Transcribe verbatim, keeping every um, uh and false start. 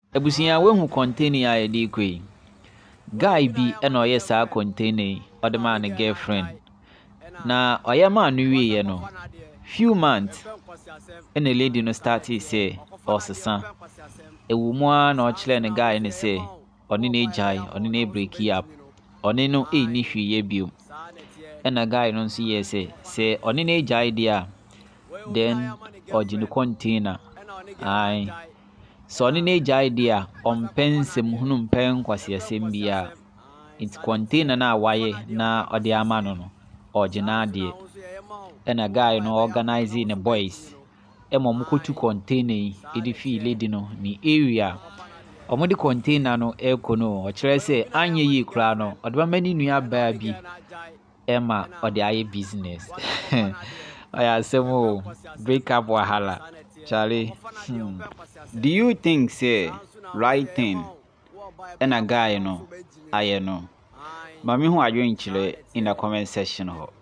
Ebusia we hu container ya di kwe. Guy bi e na oye saa container o de ma ne girlfriend. Na oye ma no wie ye no. Few months e na lady no start say osesa. Ewu mu a na o kire ne guy ne say oni na ejai, oni na break up. Oni no e ni hwiye bio. E na guy no nso ye say say oni na ejai dia. Then ojini container. Ai so oni na ejai dia on pensem hunu pen kwase asem bia. It container na waye na odi ama no no. Ojina de. And a guy no organizing the boys. Emo mukotu container edi fi lady no ni area. Omo di container no eko no o kire say anye yi kura no odba mani nua ba bi ema odi aye business. Aya semo break up wahala. Charlie. Hmm. Do you think say right thing and a guy no aye no? Mami hu adwen chile in the comment section ho.